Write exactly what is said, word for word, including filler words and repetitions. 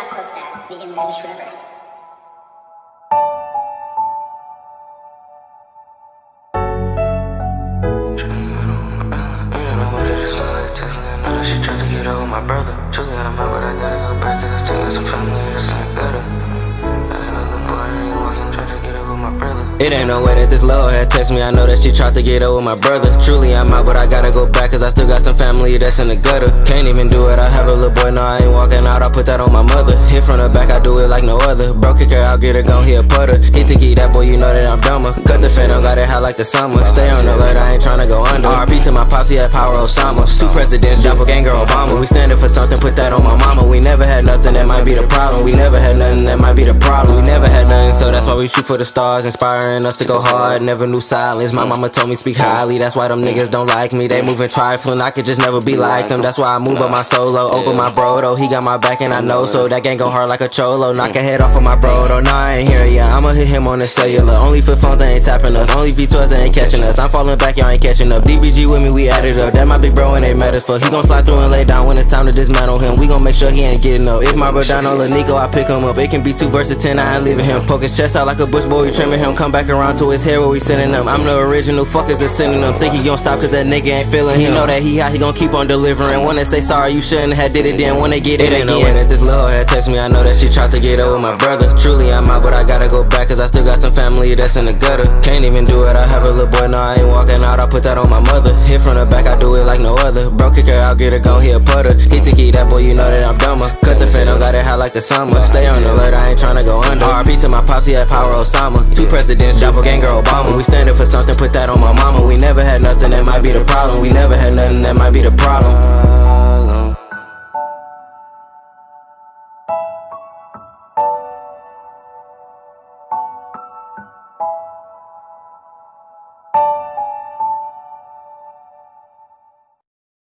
not post that. Vegan Rich forever. She tried to get over my brother. Truly, I'm out, but I gotta go back, cause I still got some family that's in the gutter. I had a little boy, I ain't walking, tried to get over my brother. It ain't no way that this low had text me, I know that she tried to get over my brother. Truly, I'm out, but I gotta go back, cause I still got some family that's in the gutter. Can't even do it, I have a little boy, no, I ain't walking out, I put that on my mother. Hit from the back, I do it like no other. Bro, kick her out, get her gon' hit a putter. He think he that boy, you know that I'm dumber. Cut the phantom, got it hot like the summer. Stay on the alert, I ain't tryna go under. R P to my pops, he had power Osama. Two presidents, drop a gang girl Obama. We standing for something, put that on my mama. We never had nothing, that might be the problem. We never had nothing, that might be the problem. We never had nothing, so that's why we shoot for the stars, inspiring us to go hard. Never knew silence, my mama told me speak highly. That's why them niggas don't like me, they moving trifling. I could just never be like them, that's why I move up my solo. Open my bro though, he got my back and I know, so that gang go hard like a cholo. Knock a head off of my bro though, nah I ain't here, yeah, I'ma hit him on the cellular. Only flip phones, they ain't tapping us. Only V twelves, they ain't catching us. I'm falling back, y'all ain't catching up. D B G with me, we added up. That my big bro and they mad as fuck. He gon' slide through and lay down when it's time to dismantle him. We gon' make sure he ain't getting up. If my bro down on Lil Nico, I pick him up. It can be two versus ten, I ain't leaving him. Poke his chest out like a bush boy, we trimming him. Come back around to his hair where we sending him. I'm the original, fuckers is sending them. Think he gon' stop cause that nigga ain't feeling him. He know that he hot, he gon' keep on delivering. When they say sorry, you shouldn't have did it then. When they get it, it ain't again. No way that this little had text me, I know that she tried to get over my brother. Truly, I'm out, but I gotta go back, cause I still got some family that's in the gutter. Can't even do it, I have a little boy, no, I ain't walking out, I put that on my mother. Hit from the back, I do it like no other. Bro, kick her out, get her gon' hit a putter. He think he that boy, you know that I'm dumber. Cut the phantom, got it hot like the summer. Stay on the alert, I ain't tryna go under. R P to my pops, he had power Osama. Two presidents, doppelganger Obama. We standing for something, put that on my mama. We never had nothing, that might be the problem. We never had nothing, that might be the problem.